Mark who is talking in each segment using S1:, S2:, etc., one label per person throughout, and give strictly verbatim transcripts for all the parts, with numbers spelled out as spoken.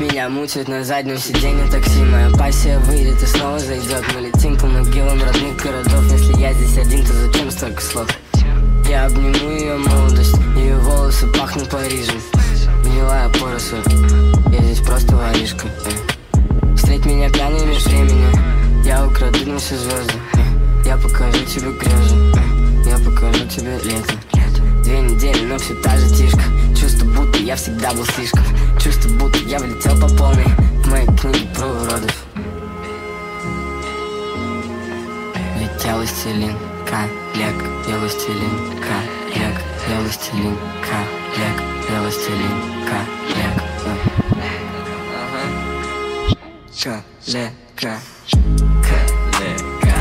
S1: Меня мучают на заднем сиденье такси. Моя пассия выйдет и снова зайдет. Мы летим по могилам родных городов. Если я здесь один, то зачем столько слов? Я обниму ее молодость, ее волосы пахнут Парижем. Гнилая поросль, я здесь просто воришка. Встреть меня пьяный меж времени, я украду на все звезды. Я покажу тебе грезы, я покажу тебе лето. Две недели, но все та же тишка. Чувство, будто я всегда был слишком. Чувство, будто я влетел по полной в моей книге про уродов. Ведь я властелин коллег, я властелин коллег, я властелин коллег, я властелин коллег. Коллега, коллега.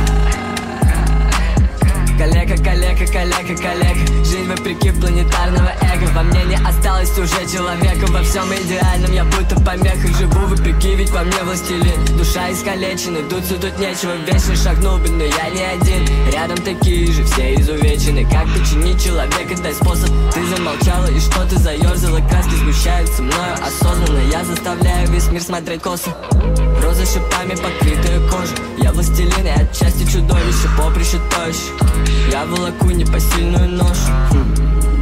S1: Коллега, коллега, коллега, коллега. Жизнь вопреки планетарного эго. Во мне не осталось уже человека. Во всем идеальном я будто помеха. Живу вопреки, ведь во мне властелин. Душа искалечена, дуться тут нечего. Вечно шагнул бы, но я не один. Рядом такие же, все изувечены. Как починить человека, дай способ. Ты замолчала и что-то заерзала. Краски сгущаются мною осознанно. Я заставляю весь мир смотреть косо. Розы шипами покрытая кожа. Я властелин и отчасти чудовище. Поприще тощ. Я волоку непосильную ношу. хм.